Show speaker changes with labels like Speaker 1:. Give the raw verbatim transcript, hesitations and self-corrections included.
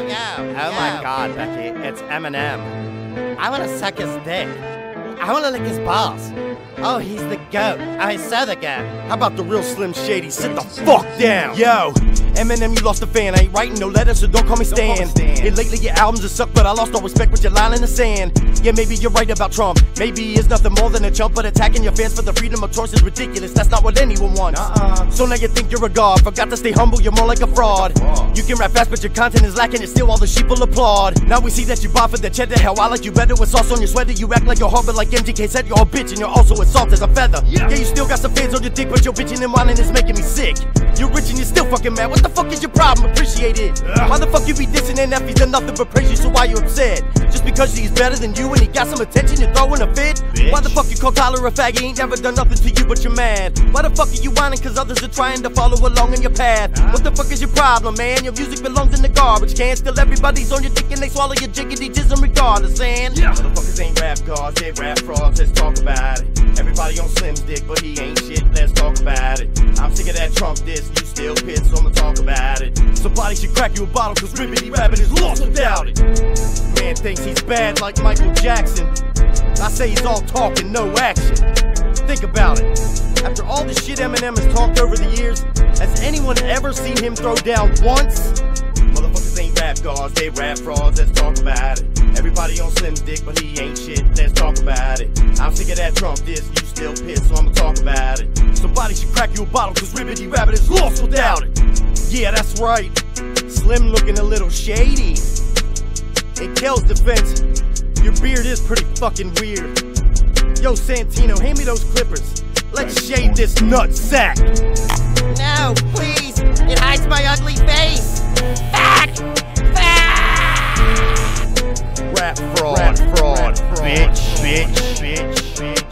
Speaker 1: Oh my god, Becky, it's Eminem. I wanna suck his dick. I wanna lick his balls. Oh, he's the goat. Oh, he's so the goat.
Speaker 2: How about the real Slim Shady? Sit the fuck down. Yo, Eminem, you lost a fan. I ain't writing no letters, so don't call me Stan. Yeah, lately your albums have sucked, but I lost all respect with your line in the sand. Yeah, maybe you're right about Trump. Maybe he is nothing more than a chump, but attacking your fans for the freedom of choice is ridiculous. That's not what anyone wants. Uh-uh. So now you think you're a god. Forgot to stay humble, you're more like a fraud. You can rap fast, but your content is lacking, and still all the sheeple applaud. Now we see that you bought for the cheddar. Hell, I like you better with sauce on your sweater. You act like you're hard, but like M G K said, you're a bitch, and you're also as soft as a feather. Yeah, yeah, you still got some fans on your dick, but your bitching and whining is making me sick. You're rich and you're still fucking mad. What the fuck is your problem? Appreciate it. Ugh. Why the fuck you be dissing and F? He's done nothing but praise you, so why you upset? Just because he's better than you and he got some attention, you're throwing a fit? Bitch. Why the fuck you call Tyler a fag? He ain't never done nothing to you, but you're mad. Why the fuck are you whining? Cause others are trying to follow along in your path. Huh? What the fuck is your problem, man? Your music belongs in the garbage can. Still everybody's on your dick and they swallow your jiggity jizm regardless, and yeah. Motherfuckers ain't rap gods, they rap frauds, let's talk about it. Everybody on Slim's dick, but he ain't shit, let's talk about it. I'm sick of that Trump diss, you still pissed, so I'ma talk about it. Somebody should crack you a bottle, cause ribbity rabbit is lost without it. Man thinks he's bad like Michael Jackson. I say he's all talk and no action. Think about it. After all the shit Eminem has talked over the years, has anyone ever seen him throw down once? Motherfuckers ain't rap gods, they rap frauds, let's talk about it. Everybody on Slim's dick, but he ain't shit, let's talk about it. I'm sick of that Trump diss, you still pissed, so I'ma talk about it. Somebody should crack you a bottle, cause ribbity rabbit is lost without it. Yeah, that's right. Slim looking a little shady. In Kel's defense, your beard is pretty fucking weird. Yo, Santino, hand me those clippers. Let's shave this nut sack.
Speaker 1: No, please. It hides my ugly face. Fuck! Fuck!
Speaker 2: Rap fraud, rap fraud, fraud, bitch, bitch, bitch, bitch.